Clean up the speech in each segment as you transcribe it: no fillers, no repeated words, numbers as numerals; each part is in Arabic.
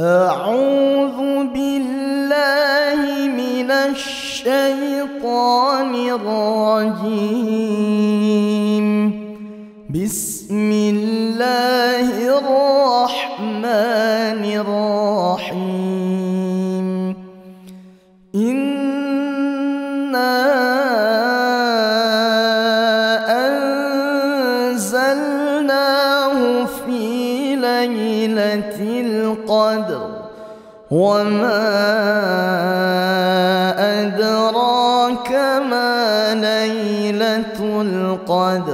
أعوذ بالله من الشيطان الرجيم. بسم الله الرحمن الرحيم. إنا أنزلناه في ليلة القدر وما أدراك ما ليلة القدر.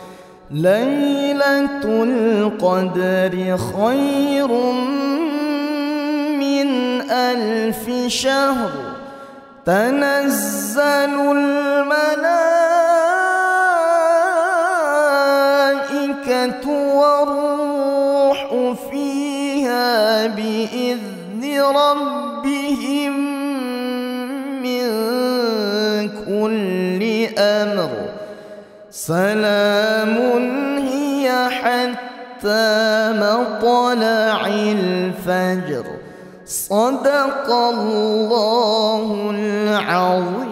ليلة القدر خير من 1000 شهر. تنزل الملائكة والروح فيها بإذن ربهم من كل أمر. سلام هي حتى مطلع الفجر. صدق الله العظيم.